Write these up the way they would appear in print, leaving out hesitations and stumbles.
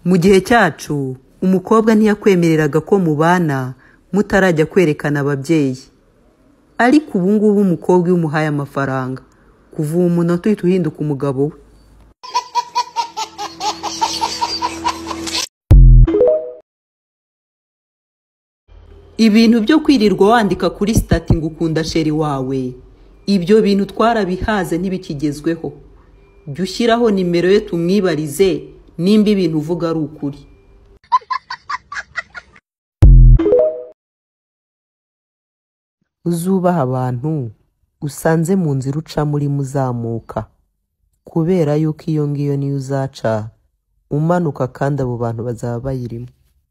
Mu gihe cyacu umukobwa ntiyakwemereraga ko mubana mutarajya kwerekana ababyeyi, ariko ubu ngubu umukobwa iyo umuhaye amafaranga kuva uwo munota uhita uhinduka umugabo we. Ibintu byo kwirirwa wandika kuri stati ngo ukunda sheri wawe, ibyo bintu twarabihaze ntibikigezweho. Jya ushyiraho nimero ye tumwibarize nimba ibintu uvuga ari ukuri. Uzubaha abantu usanze mu nzira ucamo urimo uzamuka, kubera yuko iyo ngiyo niyo uzaca umanuka kandi abo bantu bazaba bayirimo.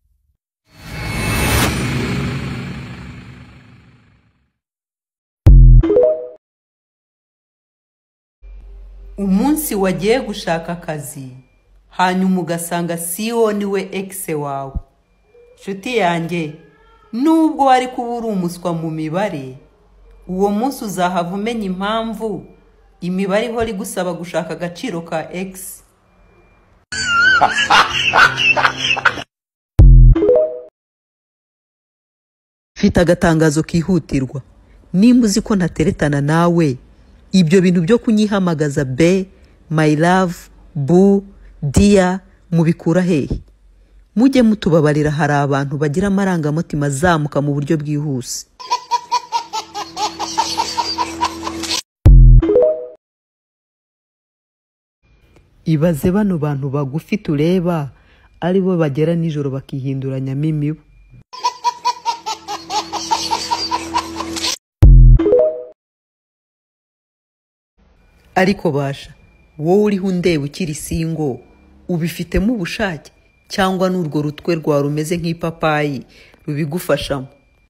Umunsi wagiye gushaka akazi hanyuma ugasanga CEO niwe ex wawe. Nshuti yanjye, nubwo wari kuba uri umuswa mu mibare, uwo munsi uzahava umenya impamvu imibare ihora igusaba gushaka agaciro ka X. Mfite agatangazo kihutirwa. Nimba uzi ko ntateretana nawe, ibyo bintu byo kunyihamagaza be, my love, boo, dear, mubikura hehe? Mujye mutubabarira, hari abantu bagira amarangamutima azamuka mu buryo bwihuse. Ibaze bano bantu bagufi tureba ari bo bagera nijoro bakihinduranyamo imibu. Ariko basha, wowe uriho undeba ukiri singo, ubifitemo ubushake cyangwa n'urwo rutwe rwawe rumeze nk'ipapayi rubigufashamo?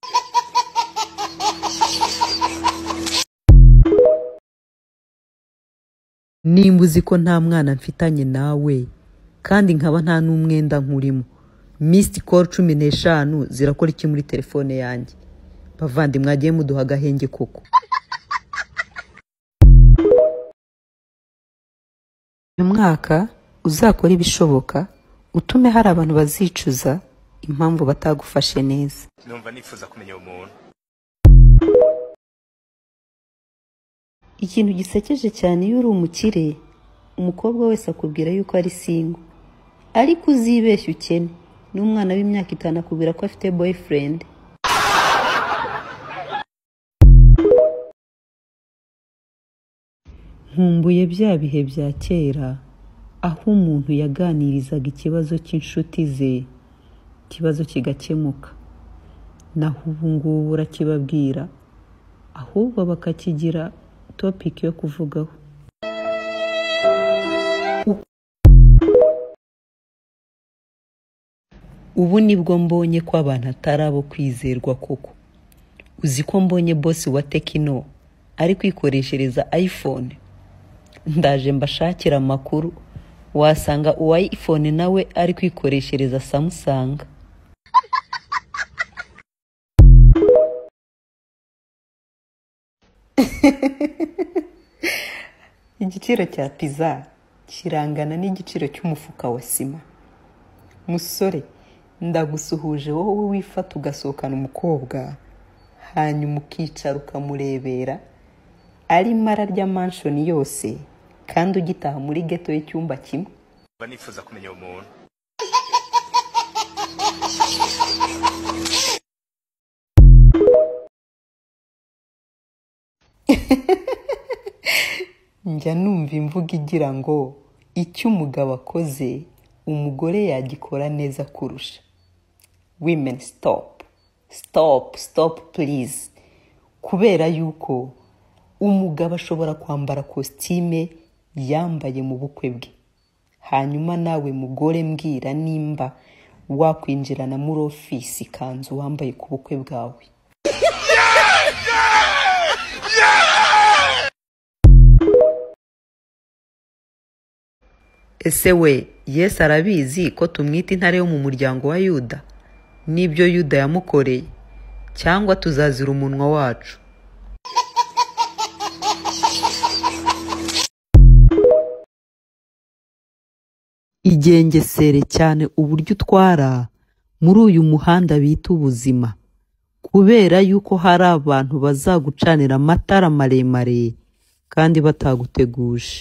Nimba uzi ko nta mwana mfitanye nawe kandi nkaba nta n'umwenda nkurimo, missed call 15 zirakora iki muri telefone yanjye? Bavandimwe mwagiye muduha agahenge koko. Uyu mwaka uzakora ibishoboka utume hari abantu bazicuza impamvu batagufashe neza. Numva nifuza kumenya umuntu. Ikintu gisekeje cyane iyo uri umukire, umukobwa wese akubwira yuko ari single, ariko uzibeshya ukene n'umwana w'imyaka 5 akubwira ko afite boyfriend. Nkumbuye bya bihe bya kera aho umuntu yaganirizaga ikibazo cy'inshuti ze, ikibazo kigakemuka. Naho ubu ngubu urakibabwira ahubwo bakakigira topic yo kuvugaho. Ubu nibwo mbonye ko abantu atari abo kwizerwa koko. Uzi ko mbonye boss wa Tecno ari kwikoreshereza iPhone. Ndaje mbashakira amakuru, wasanga uwa iPhone nawe ari kwikoreshereza Samsung. Igiciro cya pizza kirangana n'igiciro cy'umufuka wa sima. Musore, ndagusuhuje wowe wifata ugasohokana umukobwa hanyuma ukicara ukamurebera ari mara rya mansion yose kandi ugitaha muri ghetto y'icyumba kimwe. Banifuza kumenya umuntu. Njya numva imvuga igira ngo icyo umugabo akoze umugore yagikora neza kurusha. Women stop. Stop, stop please. Kubera yuko umugabo ashobora kwambara costume yambaye mu bukwe bwe. Hanyuma nawe mugore mbwira nimba wakwinjirana muri office kanzu wambaye ku bukwe bwawe. Ese we, Yesu arabizi ko tumwita intare yo mu muryango wa Yuda? Nibyo Yuda yamukoreye? Cyangwa tuzazira umunwa wacu? igengesere cyane uburyo utwara muri uyu muhanda bita ubuzima, kubera yuko hari abantu bazagucanira amatara maremare kandi bataguteguje.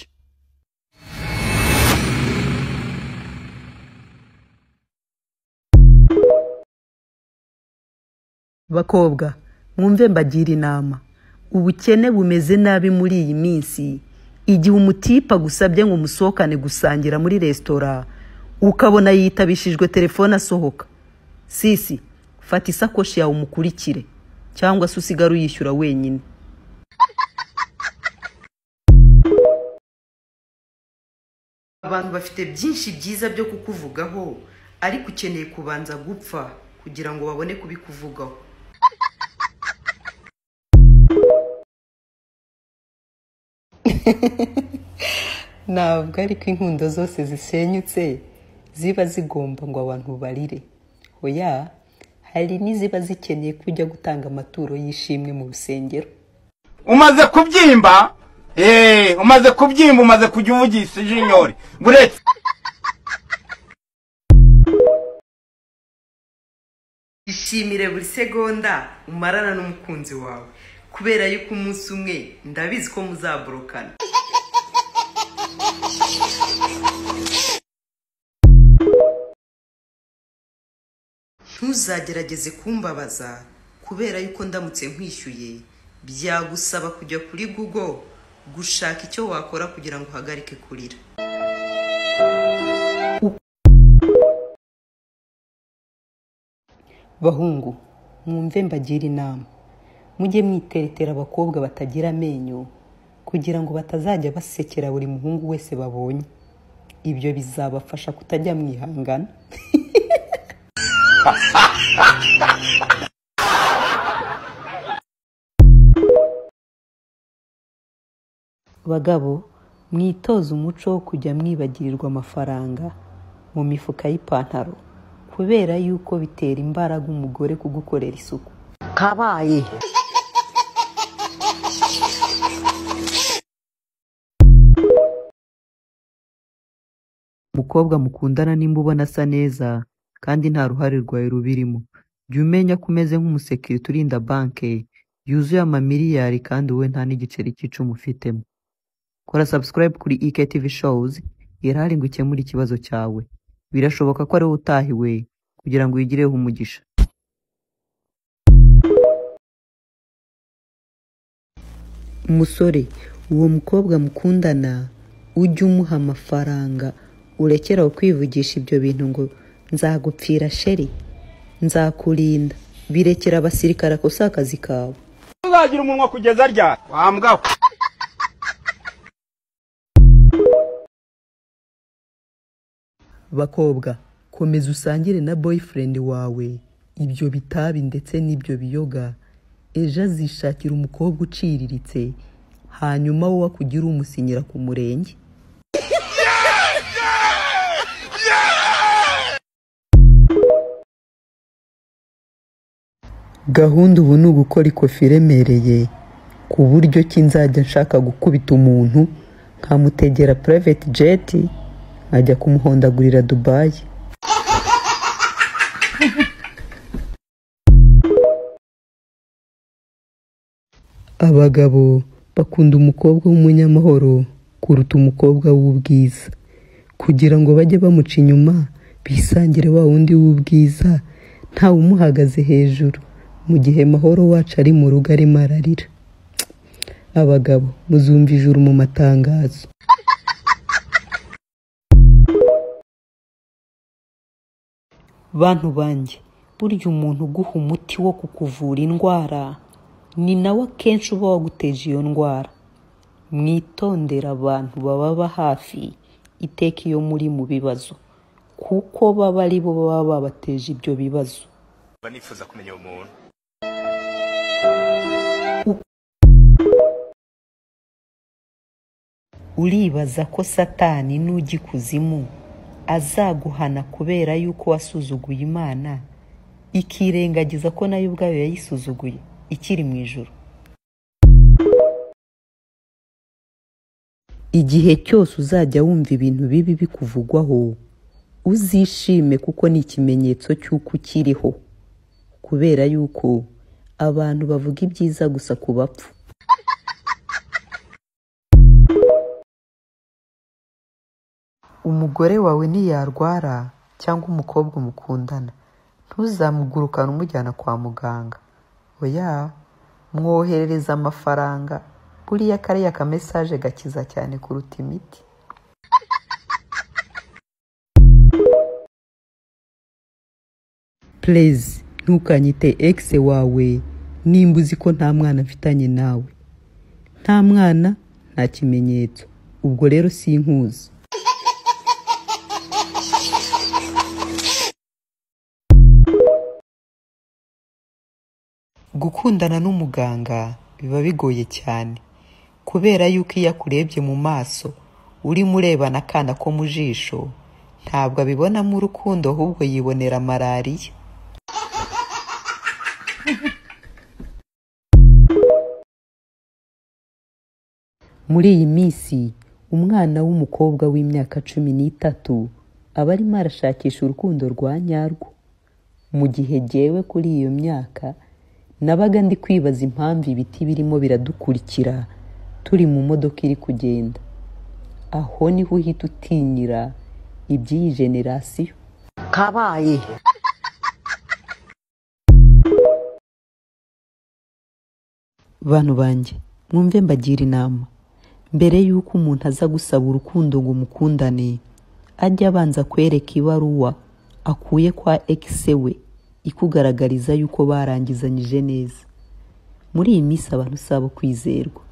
Bakobwa, mwumve mbagira inama. Ubukene bumeze nabi muri iyi minsi. Igihe umutipa gusabye ngo musohokane gusangira muri resitora, ukabona yitabishijwe telefone asohoka, sisi fata isakoshi yawe umukurikire, cyangwa se usigare uyishyura wenyine. Abantu bafite byinshi byiza byo kukuvugaho, ariko ukeneye kubanza gupfa kugira ngo babone kubikuvugaho. Ntabwo ariko inkundo zose zisenyutse ziba zigomba ngo abantu barire. Oya, hari n'iziba zikeneye kujya gutanga amaturo y'ishimwe mu rusengero. Umaze kubyimba umaze kujya uvugisha ijinyori buretse. Ishimire buri segonda umarana n'umukunzi wawe, kubera yuko umunsi umwe ndabizi ko muzaburukana. Ntuzagerageze kumbabaza, kubera yuko ndamutse nkwishyuye byagusaba kujya kuri Google gushaka icyo wakora kugira ngo uhagarike kurira. Bahungu, mwumve mbagira inama. Mujye mwiteretera abakobwa batagira amenyo kugira ngo batazajya basekera buri muhungu wese babonye. Ibyo bizabafasha kutajya mwihangana. Bagabo, mwitoze umuco wo kujya mwibagirirwa amafaranga mu mifuka y'ipantaro, kubera yuko bitera imbaraga umugore kugukorera isuku. Kabaye Mukobwa mukundana nimba ubona asa neza kandi nta ruhare rwawe rubirimo, jya umenya ko umeze nk'umusekirite urinda banke yuzuye amamiliyari kandi wowe nta n'igiceri cy'icumi ufitemo. Kora subscribe kuri EKTV shows irahari ngo ukemure ikibazo cyawe. Birashoboka ko ari wowe utahiwe kugira ngo wigireho umugisha. Umusore, uwo mukobwa mukundana ujye umuha amafaranga, urekeraho kwivugisha ibyo bintu ngo nzagupfira sheri, nzakurinda. Birekera abasirikare ko si akazi kawe. Uzagira umunwa kugeza ryari wambwa? Bakobwa, komeza usangire na boyfriend wawe ibyo bitabi ndetse n'ibyo biyoga. Ejo azishakira umukobwa uciriritse, hanyuma wowe akugira umusinyira ku murenge. Gahunda ubu ni ugukora ikofi iremereye ku buryo ki nzajya nshaka gukubita umuntu nkamutegera private jet nkajya kumuhondagurira Dubai. Abagabo bakunda umukobwa w'umunyamahoro kuruta umukobwa w'ubwiza, kugira ngo bajye bamuca inyuma bisangire wa wundi w'ubwiza ntawe umuhagaze hejuru, mu gihe mahoro wacu ari mu rugo arimo ararira. Abagabo, muzumva ijuru mu matangazo. Bantu banjye, burya umuntu uguha umuti wo kukuvura indwara ni nawe akenshi uba waguteje iyo ndwara. Mwitondera abantu bababa hafi iteka iyo muri mu bibazo, kuko baba ari bo baba babateje ibyo bibazo. Banifuza kumenya umuntu. Uribaza ko Satani nujya ikuzimu azaguhana kubera yuko wasuzuguye Imana, ikirengagiza ko nayo ubwayo yayisuzuguye ikiri mu ijuru? Igihe cyose uzajya wumva ibintu bibi bikuvugwaho, uzishime kuko ni ikimenyetso cy'uko ukiriho, kubera yuko abantu bavuga ibyiza gusa ku bapfu. Umugore wawe niyarwara cyangwa umukobwa mukundana, ntuzamugurukane umujyana kwa muganga. Oya, mwoherereza amafaranga, buriya kariya kamesaje gakiza cyane kuruta imiti. Please, ntukanyite ex wawe nimba uzi ko nta mwana mfitanye nawe. Nta mwana, nta kimenyetso. Ubwo rero sinkuzi. Gukundana n'umuganga biba bigoye cyane, kubera yuko iyo akurebye mu maso urimo urebana akana ko mu jisho, ntabwo abibonamo urukundo ahubwo yibonera malariya. Muri iyi minsi umwana w'umukobwa w'imyaka 13 aba arimo arashakisha urukundo rwa nyarwo, mu gihe jyewe kuri iyo myaka nabaga ndi kwibaza impamvu ibiti birimo biradukurikira turi mu modoka iri kugenda. Aho niho uhita utinyira iby'iyi generasiyo. Kabaye Bantu banjye, mwumve mbagira inama. Mbere yuko umuntu aza gusaba urukundo ngo mukundane, ajya abanza kwereka ibaruwa akuye kwa ex we ikugaragariza yuko barangizanyije neza. Muri iyi minsi abantu sabo kwizerwa.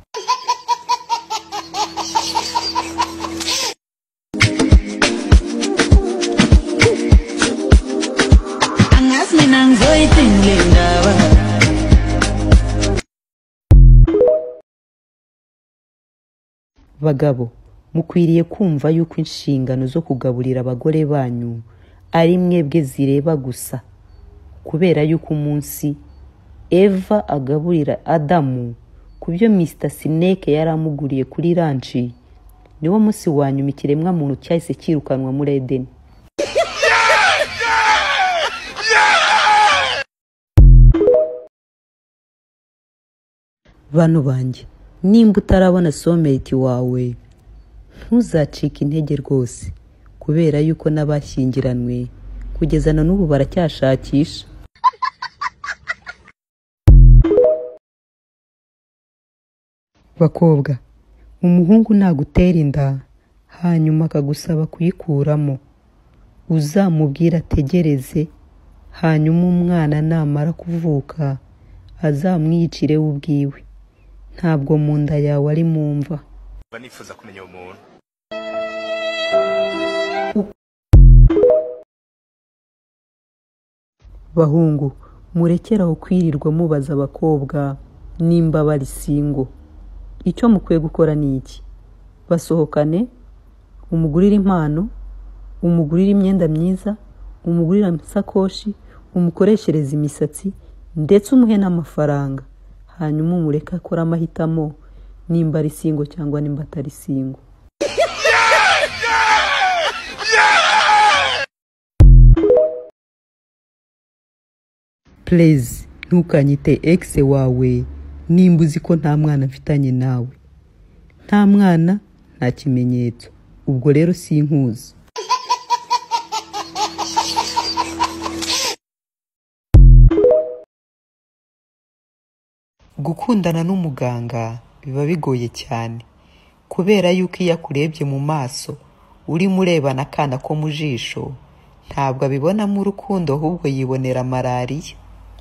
Bagabo, mukwiriye kumva yuko inshingano zo kugaburira abagore banyu ari mwebwe zireba gusa, kubera yuko umunsi Eva agaburira Adamu kubyo Mr. Snake yaramuguriye kuri ranchi, niwo munsi wanyuma ikiremwa muntu cyahise kirukanwa muri Edeni. Bantu banjye, nimba utarabona soulmate wawe, ntuzacike intege rwose, kubera yuko n'abashyingiranwe kugeza na n'ubu baracyashakisha. Bakobwa, umuhungu nagutera inda hanyuma akagusaba kuyikuramo, uzamubwira ategereze, hanyuma umwana namara kuvuka azamwiyicire we ubwiwe. Ntabwo mu nda yawe ari mu mva. Nifuza kumenya umuntu. Bahungu, murekeraho kwirirwa mubaza abakobwa nimba bari single. Icyo mukwiye gukora ni iki? Basohokane, umugurira impano, umugurira imyenda myiza, umugurira amasakoshi, umukoreshereza imisatsi, ndetse umuhe n'amafaranga. Hanyuma umureka akora amahitamo nimba ari single cyangwa nimba atari single. Please, ntukanyite ex wawe nimba uzi ko nta mwana mfitanye nawe. Nta mwana, nta kimenyetso. Ubwo rero sinkuzi. Gukundana n'umuganga biba bigoye cyane, kubera yuko iyo akurebye mu maso urimo urebana akana ko mu jisho, ntabwo abibonamo urukundo ahubwo yibonera malariya.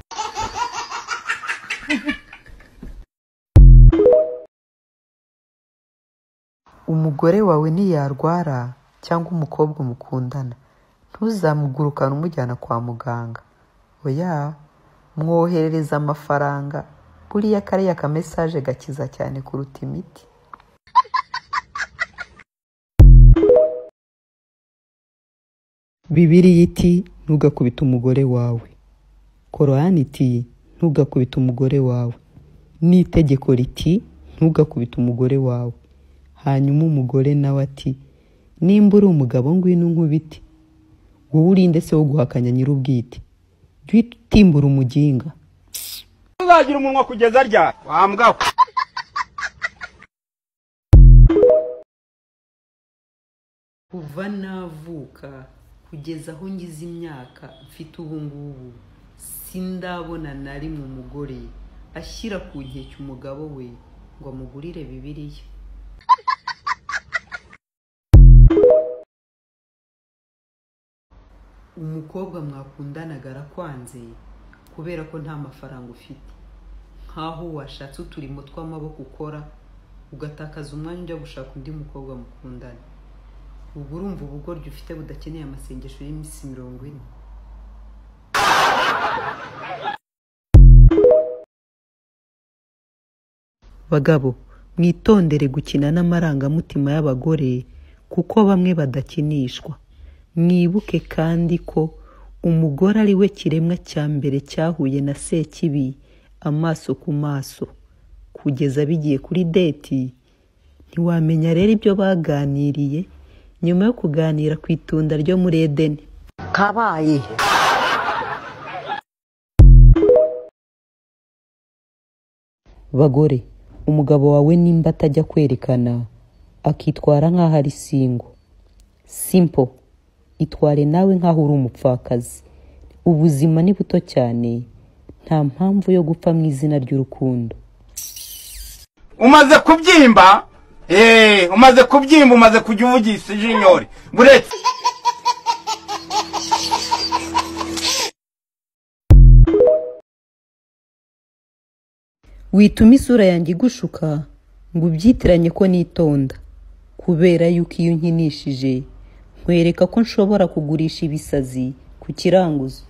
Umugore wawe niyarwara cyangwa umukobwa mukundana, ntuzamugurukane umujyana kwa muganga. Oya, mwoherereza amafaranga, buriya kariya kamesaje gakiza cyane kuruta imiti. Bibiliya iti ntugakubite umugore wawe. Korani iti ntugakubite umugore wawe. N'itegeko riti ntugakubite umugore wawe. Hanyuma umugore nawe ati nimba uri umugabo ngwino nkubite. wowe urinde se wo guhakanya nyir'ubwite, jya uhita utimbura umuginga. uzagira umunwa kugeza ryari wambwa we. Kuva navuka kugeza aho ngize imyaka mfite ubu ngubu, sindabona na rimwe umugore ashyira ku nkeke umugabo we ngo amugurire Bibiliya. Umukobwa mwakundanaga arakwanze kubera ko nta mafaranga ufite, nkaho washatse uturimo tw'amaboko ukora ugatakaza umwanya ujya gushaka undi mukobwa mukundana. Ubu urumva ubugoryi ufite budakeneye amasengesho y'iminsi 40. Bagabo, mwitondere gukina n'amarangamutima y'abagore kuko bamwe badakinishwa. Mwibuke kandi ko umugore ari we kiremwa cya mbere cyahuye na Sekibi amaso ku maso kugeza bigiye kuri deti. Ntiwamenya rero ibyo baganiriye nyuma yo kuganira ku itunda ryo muri Edeni. Kabaye Bagore, umugabo wawe nimba atajya kwerekana akitwara nk'aho ari singo, simple, itware nawe nk'aho uri umupfakazi. Ubuzima ni buto cyane, nta mpamvu yo gupfa mu izina ry'urukundo. umaze kubyimba umaze kujya uvugisha ijinyori buretse. Wituma isura yanjye igushuka ngo ubyitiranye ko nitonda, kubera yuko iyo nkinishije nkwereka ko nshobora kugurisha ibisazi ku kiranguzo.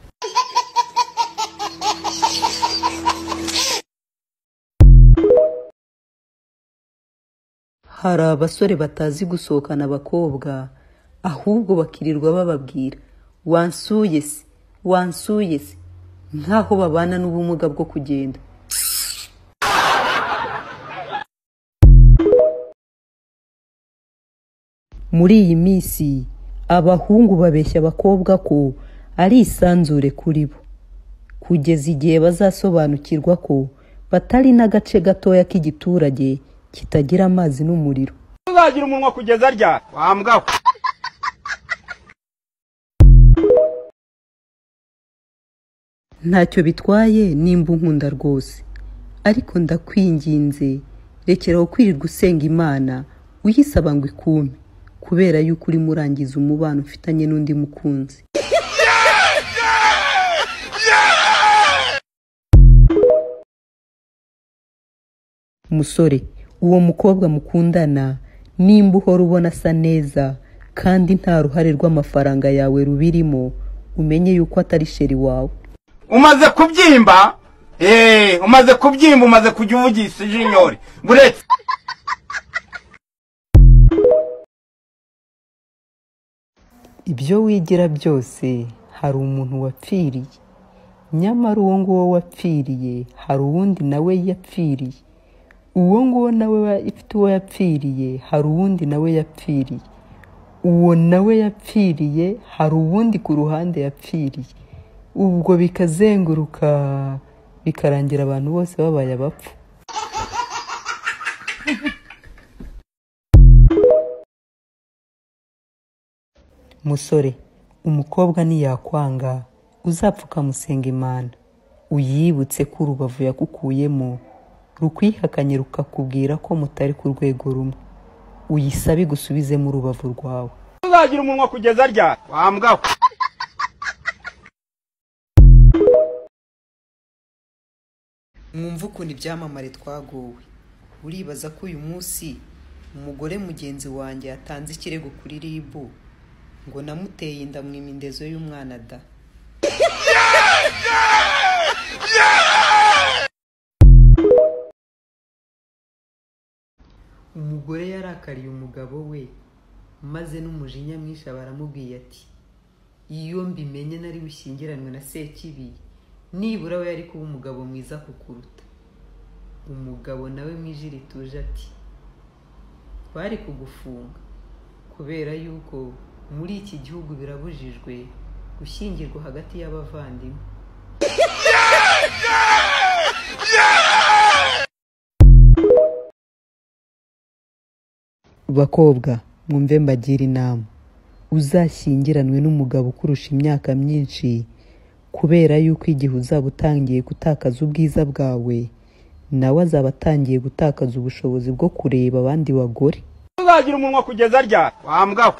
Hari abasore batazi gusohokana abakobwa, ahubwo bakirirwa bababwira wansuye se, nk'aho babana n'ubumuga bwo kugenda. Muri iyi minsi abahungu babeshya abakobwa ko ari isanzure kuri bo, kugeza igihe bazasobanukirwa ko batari n'agace gatoya k'igiturage kitagira amazi n'umuriro. uzagira umunwa kugeza ryari wambwa we. Ntacyo bitwaye nimba unkunda rwose, ariko ndakwinginze rekeraho kwirirwa usenga Imana uyisaba ngo ikume, kubera yuko urimo urangiza umubano ufitanye n'undi mukunzi. Musore, uwo mukobwa mukundana nimba uhora ubona asa neza kandi nta ruhare rw'amafaranga yawe rubirimo, umenye yuko atari sheri wawe. umaze kubyimba umaze kujya uvugisha ijinyori buretse. Ibyo wigira byose hari umuntu wapfiriye, nyamara uwo nguwo wapfiriye hari uwundi nawe yapfiriye. Uwo nguwo nawe ifite uwo yapfiriye hari uwundi nawe yapfiriye. Uwo nawe yapfiriye hari uwundi ku ruhande yapfiriye. Ubwo bikazenguruka bikarangira abantu bose babaye abapfu. Musore, umukobwa niyakwanga uzapfuka musenga Imana, uyibutse ko urubavu yakukuyemo rukwihakanye rukakubwira ko mutari ku rwego rumwe, uyisabe gusubizemo urubavu rwawe. uzagira umunwa kugeza ryari wambwa we. Mwumva ukuntu ibyamamare twagowe. Uribaza ko uyu munsi umugore mugenzi wanjye yatanze ikirego kuri RIB ngo namuteye inda mu imindezo y'umwana da. Umugore yarakariye umugabo we maze n'umujinya mwinshi baramubwiye ati iyo mbimenye nari bushyingiranwe na Sekibi, nibura we yari kuba umugabo mwiza kukuruta. Umugabo nawe mwijiri rituje ati bari kugufunga kubera yuko muri iki gihugu birabujijwe gushyingirwa hagati y'abavandimwe. Bakobwa, mwumve mbagira inama. Uzashyingiranwe n'umugabo ukurusha imyaka myinshi, kubera yuko igihe uzaba utangiye gutakaza ubwiza bwawe, nawe azaba atangiye gutakaza ubushobozi bwo kureba abandi bagore. Uzagira umunwa kugeza ryari? Wambwa.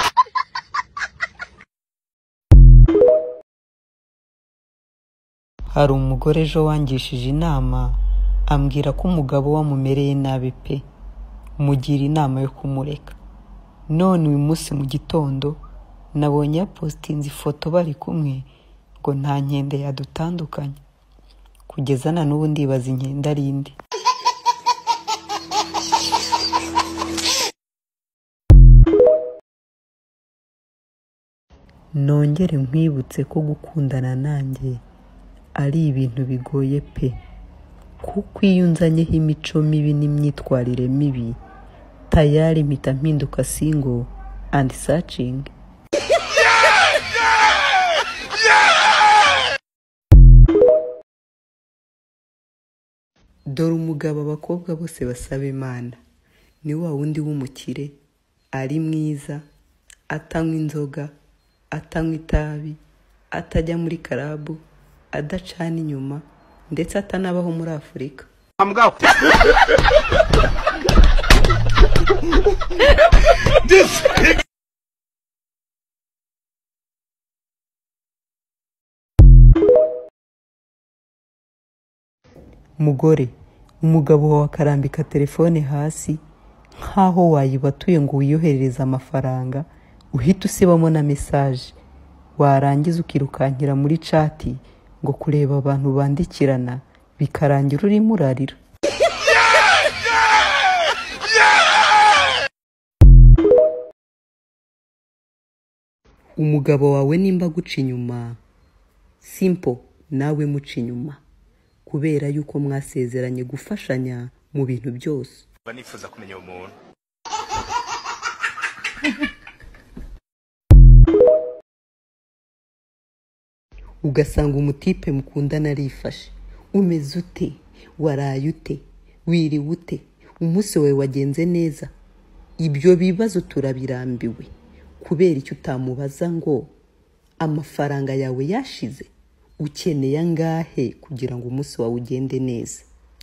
Hari umugore ejo wangishije inama, ambwira ko umugabo wamumereye nabi pe. Mugira inama yo kumureka. None uyu munsi mu gitondo nabonye yapostinze ifoto bari kumwe, ngo nta nkende yadutandukanye. Kugeza na n'ubu ndibaza inkende ari inde. Nongere nkwibutse ko gukundana nanjye ari ibintu bigoye pe, kuko iyo unzanyeho imico mibi n'imyitwarire mibi, tayari mpita mpinduka single and searching. Dore umugabo abakobwa bose basaba Imana, ni wa wundi w'umukire, ari mwiza, atanywa inzoga, atanywa itabi, atajya muri karabu, adacana inyuma, ndetse atanabaho muri Afurika. Wambwa. Mugore, umugabo wawe akarambika telefone hasi nkaho wayibatuye ngo wiyoherereze amafaranga, uhita usibamo na message, warangiza ukirukankira muri chat ngo kureba abantu bandikirana, bikarangira urimo urarira. Umugabo wawe nimba guca inyuma, simple nawe muca inyuma, kubera yuko mwasezeranye gufashanya mu bintu byose. Banifuza kumenya umuntu. Ugasanga umutipe mukundana arifashe. Umeze ute? Waraye ute? Wiriwe ute? Umunsi wawe wagenze neza? Ibyo bibazo turabirambiwe. Kubera icyo utamubaza ngo amafaranga yawe yashize, ukeneye angahe kugira ngo umunsi wawe ugende neza.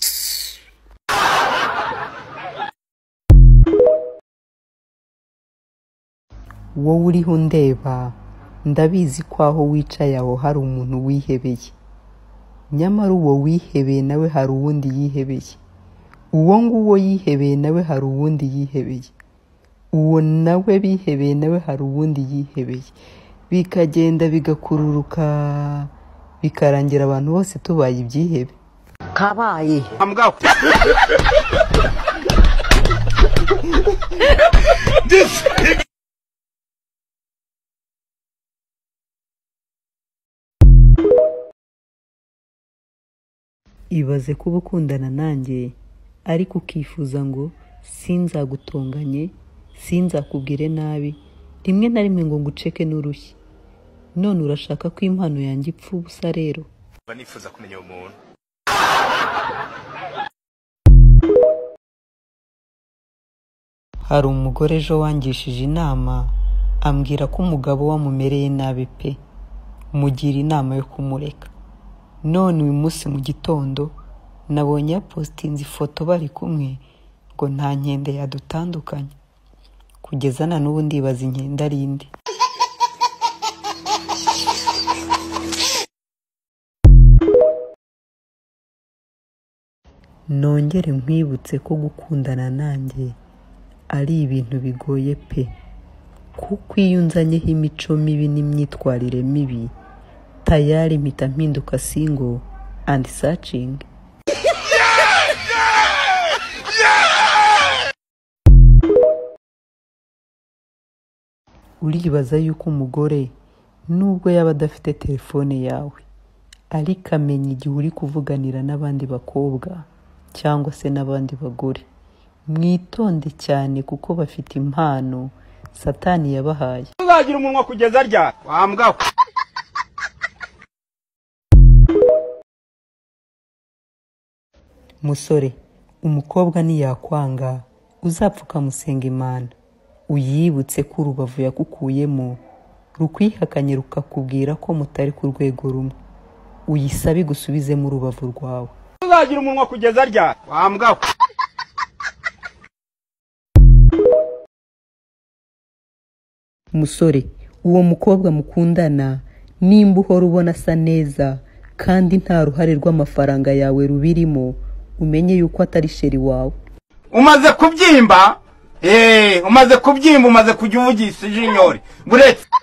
Wowe uriho ndeba, ndabizi ko aho wicaye aho hari umuntu wihebeye. Nyamara uwo wihebeye nawe hari uwundi yihebeye. Uwo nguwo yihebeye nawe hari uwundi yihebeye. Uwo nawe bihebeye nawe hari uwundi yihebeye. Bikagenda bigakururuka, bikarangira abantu bose tubaye ibyihebe. Kabaye. Wambwa. Ibaze kuba ukundana nanjye ariko ukifuza ngo sinzagutonganye, sinzakubwire nabi, rimwe na rimwe ngo nguceke n'urushyi. None urashaka ko impano yanjye ipfa ubusa rero? Banifuza kumenya umuntu. Hari umugore ejo wangishije inama, ambwira ko umugabo wamumereye nabi pe. Mugira inama yo kumureka. None uyu munsi mu gitondo nabonye yapostinze ifoto bari kumwe, ngo nta nkende yadutandukanye. Kugeza na n'ubu ndibaza inkende ari inde. Nongere nkwibutse ko gukundana nanjye ari ibintu bigoye pe, kuko iyo unzanyeho imico mibi n'imyitwarire mibi, tayari mpita mpinduka single and searching. Uribaza yuko umugore nubwo yaba adafite telefone yawe, ariko amenya igihe uri kuvuganira n'abandi bakobwa cyangwa se n'abandi bagore. Mwitonde cyane kuko bafite impano Satani yabahaye. Uzagira umunwa kugeza ryari? Wambwa. musore, umukobwa niyakwanga uzapfa ukamusenga Imana, uyibutse ko urubavu yakukuyemo rukwihakanye rukakubwira ko mutari ku rwego rumwe, uyisabe gusubizemo urubavu rwawe. Uzagira umunwa kugeza ryari? Wambwa. Musore, uwo mukobwa mukundana nimba uhora ubona asa neza kandi nta ruhare rw'amafaranga yawe rubirimo, umenye yuko atari sheri wawe. Umaze kubyimba? Umaze kubyimba, umaze kujya uvugisha ijinyori. Buretse